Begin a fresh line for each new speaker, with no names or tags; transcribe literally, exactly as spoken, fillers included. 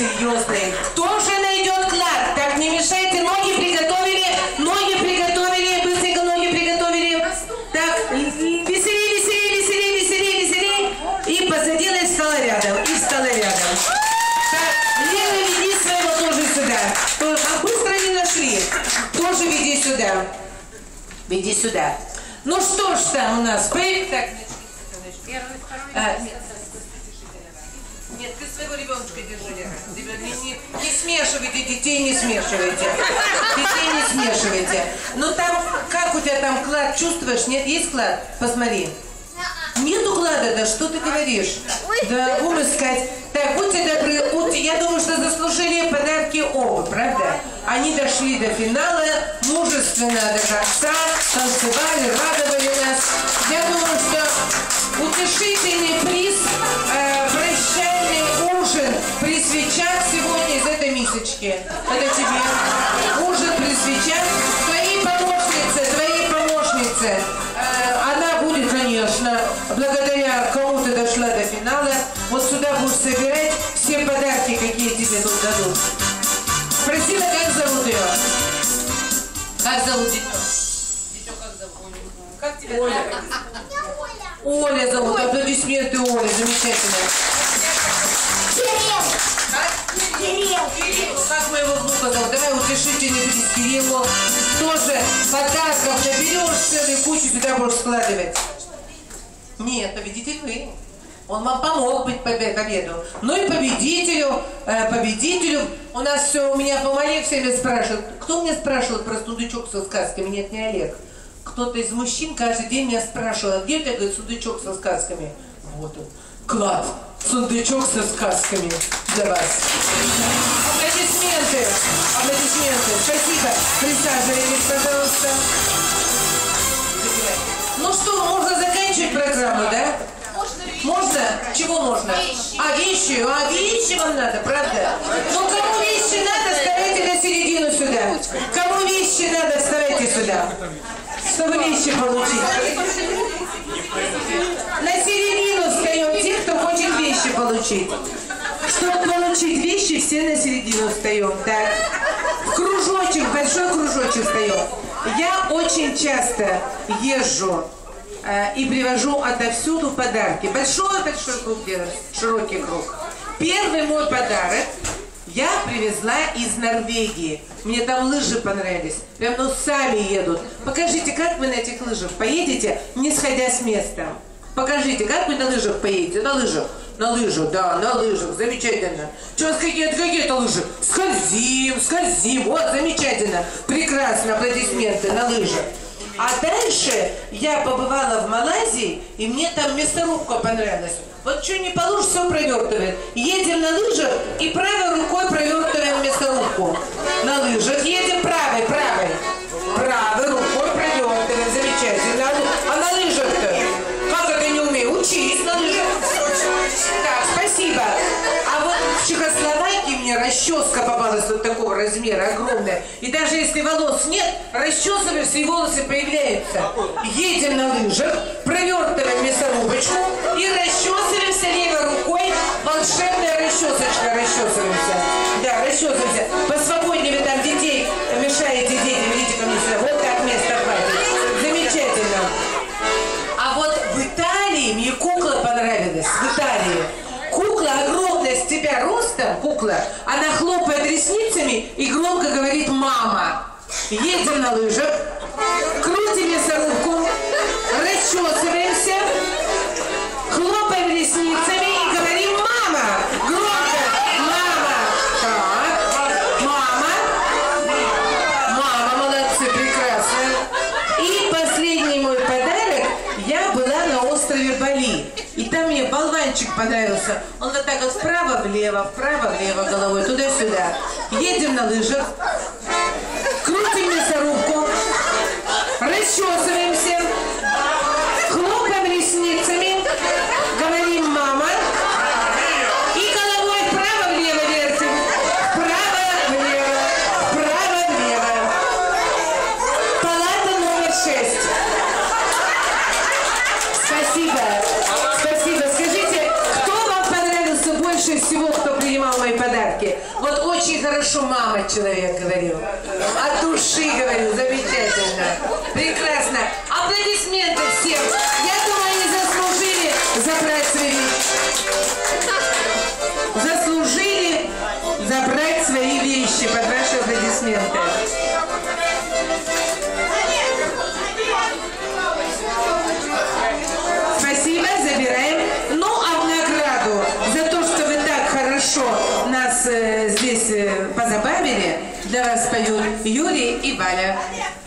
серьезные. Кто же найдет клад? Так, не мешайте, ноги приготовили, ноги приготовили, быстренько ноги приготовили. Так, веселей, веселей, веселей, веселей, веселей. И посадила и встала рядом, и встала рядом. Так, Лена, веди своего тоже сюда. А быстро не нашли. Тоже веди сюда. Веди сюда. Ну что ж там у нас? Поехали. Так, первый, второй. А, нет, нет, ты своего ребеночка держи, Лера. Не, не, не смешивайте, детей не смешивайте. Детей не смешивайте. Ну там, как у тебя там клад, чувствуешь? Нет, есть клад? Посмотри. Нету клада, да что ты говоришь? Да, будем искать. Так, будьте добры, будьте, я думаю, что заслужили подарки оба, правда? Они дошли до финала, мужественно до конца, танцевали, радовали нас. Я думаю, что утешительный приз, э, прощальный ужин при свечах сегодня из этой мисочки. Это тебе. Ужин при свечах. Твоей помощнице, твоей помощнице. Э, она будет, конечно, благодаря кому ты дошла до финала. Вот сюда будешь собирать все подарки, какие тебе тут дадут. Спросила, как зовут ее? Как зовут дитё? Дитё как зовут? Как тебя зовут? Оля. Оля зовут. Аплодисменты Оле. Замечательно.
Кирилл.
Как? Кирилл. Кирилл. Как моего внука зовут? Давай утешительный приз Кириллу. Тоже подарков наберешь целую кучу, сюда будешь складывать. Нет, победитель вы. Он вам помог быть победу. Ну и победителю, э, победителю, у нас все, у меня по Олег все время спрашивают. Кто меня спрашивает про сундучок со сказками? Нет, не Олег. Кто-то из мужчин каждый день меня спрашивал, где у тебя, говорит, сундучок со сказками? Вот он, клад, сундучок со сказками для вас. Аплодисменты, аплодисменты. Спасибо. Присаживайтесь, пожалуйста. Ну что, можно заканчивать программу, да? Можно? Чего можно?
Вещи.
А, вещи? А, вещи вам надо, правда? Ну, кому вещи надо, вставайте на середину сюда. Кому вещи надо, вставайте сюда. Чтобы вещи получить. На середину встаем те, кто хочет вещи получить. Чтобы получить вещи, все на середину встаем. Так. В кружочек, большой кружочек встаем. Я очень часто езжу и привожу отовсюду подарки. Большой-большой круг делаю, широкий круг. Первый мой подарок я привезла из Норвегии. Мне там лыжи понравились. Прям ну сами едут. Покажите, как вы на этих лыжах поедете, не сходя с места. Покажите, как вы на лыжах поедете. На лыжах. На лыжах, да, на лыжах. Замечательно. Что у вас какие-то какие-то лыжи? Скользим, скользим. Вот, замечательно. Прекрасно, аплодисменты на лыжах. А дальше я побывала в Малайзии, и мне там мясорубка понравилась. Вот что не положишь, все провертывает. Едем на лыжах и правой рукой провертываем мясорубку. На лыжах едем правой, правой. Правой рукой провертываем. Замечательно. А на лыжах-то? Как это не умею? Учись на лыжах. Так, спасибо. А вот в Чехословакии мне расческа попалась вот такого размера, огромная. И даже если волос нет, расчесываешься и волосы появляются. Едем на лыжах, провертываем мясорубочку и расчесываемся левой рукой. Волшебная расчесочка, расчесываемся. Да, расчесываемся. Посвободнее вы там детей мешаете, дети, видите ко мне сюда. Вот так место хватит. Замечательно. А вот в Италии мне кукла понравилась. В Италии. Кукла огромная, с тебя ростом, кукла, она хлопает ресницами и громко говорит «мама». Едем на лыжах, крутим мясорубку, расчесываемся, хлопаем ресницами и говорим «мама». Громко «мама». Так, «мама». Мама, молодцы, прекрасно. И последний мой подарок, я была на острове Бали. И там мне болванчик понравился. Он вот так вот вправо-влево, вправо-влево головой, туда-сюда. Едем на лыжах, крутим мясорубку, расчесываемся, хлопаем ресницами, говорим «мама». И головой вправо-влево вертим. Вправо-влево, вправо-влево. Палата номер шесть. Спасибо. Спасибо. Скажите, кто вам понравился больше всего, кто принимал мои подарки? хорошо мама человек говорил. От души говорил, замечательно. Прекрасно. Аплодисменты всем. Я думаю, они заслужили забрать свои вещи. Заслужили забрать свои вещи под ваши аплодисменты. Спасибо, забираем. Ну, а в награду за то, что вы так хорошо нас э, здесь э, позабавили, для вас поют Юрий и Валя.